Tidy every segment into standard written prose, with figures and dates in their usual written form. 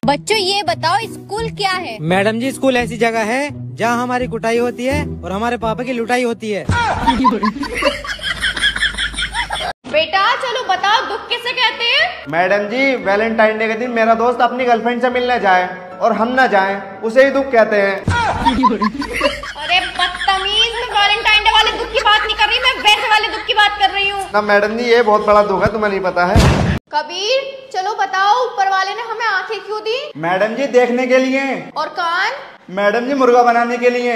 बच्चों ये बताओ स्कूल क्या है? मैडम जी स्कूल ऐसी जगह है जहाँ हमारी कुटाई होती है और हमारे पापा की लुटाई होती है। बेटा चलो बताओ दुख किसे कहते हैं? मैडम जी वैलेंटाइन डे के दिन मेरा दोस्त अपनी गर्लफ्रेंड से मिलने जाए और हम ना जाएं, उसे ही दुख कहते हैं। अरे बदतमीज, मैं वैलेंटाइन डे वाले दुख की बात नहीं कर रही, मैं वैसे वाले दुख की बात कर रही हूँ। ना मैडम जी ये बहुत बड़ा दुख है, तुम्हें नहीं पता है। कबीर चलो बताओ ऊपर वाले ने हमें आंखें क्यों दी? मैडम जी देखने के लिए। और कान? मैडम जी मुर्गा बनाने के लिए।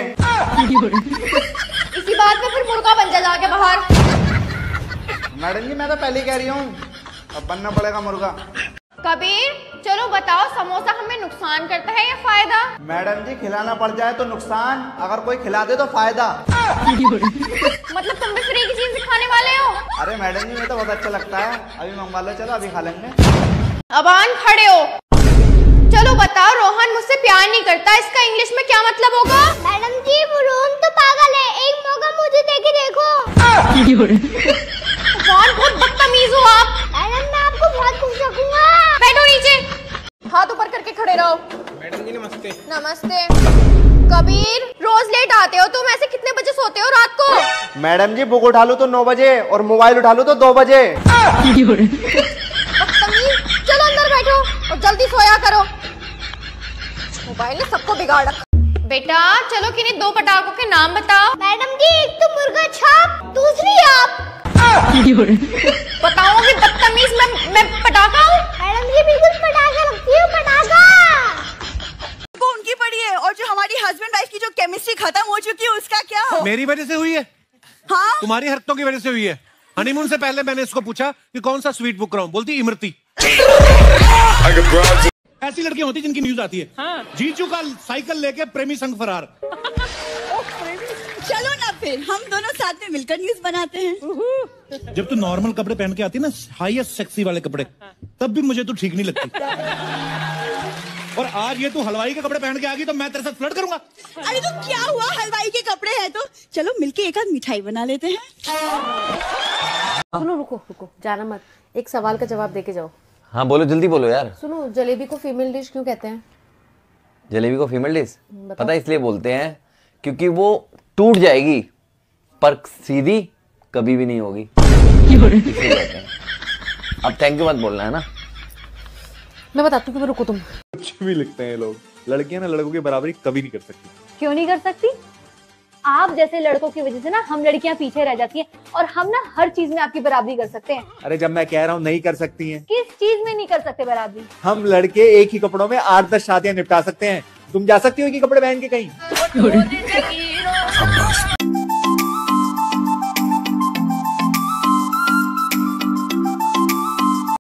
इसी बात पे फिर मुर्गा बन जा जाके बाहर। मैडम जी मैं तो पहले ही कह रही हूँ, अब बनना पड़ेगा मुर्गा। कबीर चलो बताओ समोसा हमें नुकसान करता है या फायदा? मैडम जी खिलाना पड़ जाए तो नुकसान, अगर कोई खिला दे तो फायदा। मतलब तुम भी फ्री की चीज खाने वाले हो? अरे मैडम जी मुझे तो बहुत अच्छा लगता है, अभी मंगवा लो, चलो अभी खा लेंगे। अबान खड़े हो। चलो बताओ रोहन मुझसे प्यार नहीं करता, इसका इंग्लिश में क्या मतलब होगा? मैडम जी वो रोहन तो पागल है, एक मौका मुझे देके देखो। कौन बहुत बदतमीज हो आप? मैडम मैं आपको बहुत खुश रखूंगा। बैठो नीचे, हाथ ऊपर करके खड़े रहो। मैडम जी नमस्ते। नमस्ते। कबीर रोज लेट आते हो तुम, ऐसे कितने बजे सोते हो रात को? मैडम जी बुक उठा लूं तो 9 बजे और मोबाइल उठा लूं तो 2 बजे। चलो अंदर बैठो और जल्दी सोया करो, मोबाइल ने सबको बिगाड़ रखा। बेटा चलो किन्हीं 2 पटाखों के नाम बताओ। मैडम जी एक तो मुर्गा छाप, दूसरी आप। बताओ भी बदतमीज, मैं पटाखा हूँ? मैडम जी बिल्कुल पटाखा लगती है, पटाखा। वो उनकी पड़ी है, और जो हमारी हस्बैंड वाइफ की जो केमिस्ट्री खत्म हो चुकी है उसका क्या? मेरी वजह से हुई है? हाँ तुम्हारी हरकतों की वजह से हुई है। हनीमून से पहले मैंने इसको पूछा कि कौन सा स्वीट बुक कराऊं, बोलती इमरती। ऐसी लड़कियां होती जिनकी न्यूज आती है। हाँ। जीजू का साइकिल लेके प्रेमी संग फरार। चलो ना फिर हम दोनों साथ में मिलकर न्यूज बनाते हैं। जब तू नॉर्मल कपड़े पहन के आती है ना, हाईएस्ट सेक्सी वाले कपड़े, तब भी मुझे तू ठीक नहीं लगती। और आज ये तू हलवाई के कपड़े पहन के आ गई तो मैं तेरे साथ फ्लर्ट करूंगा। अरे तो क्या हुआ, हलवाई के कपड़े हैं तो चलो मिलके एक आध मिठाई बना लेते हैं। सुनो रुको रुको, जाना मत, एक सवाल का जवाब देके जाओ। हाँ बोलो, जल्दी बोलो यार। सुनो, जलेबी को फीमेल डिश क्यों कहते हैं? जलेबी को फीमेल डिश पता इसलिए बोलते हैं क्योंकि वो टूट जाएगी पर सीधी कभी भी नहीं होगी, इसलिए कहते हैं। अब थैंक यू मत बोलना है ना। मैं बताती हूँ, रुको तुम। कुछ भी लिखते हैं लोग, लड़कियां ना लड़कों की बराबरी कभी नहीं कर सकती। क्यों नहीं कर सकती? आप जैसे लड़कों की वजह से ना हम लड़कियां पीछे रह जाती हैं, और हम ना हर चीज में आपकी बराबरी कर सकते हैं। अरे जब मैं कह रहा हूँ नहीं कर सकती हैं। किस चीज में नहीं कर सकते बराबरी? हम लड़के एक ही कपड़ों में 8-10 शादियां निपटा सकते हैं, तुम जा सकती हो एक ही कपड़े पहन के कहीं?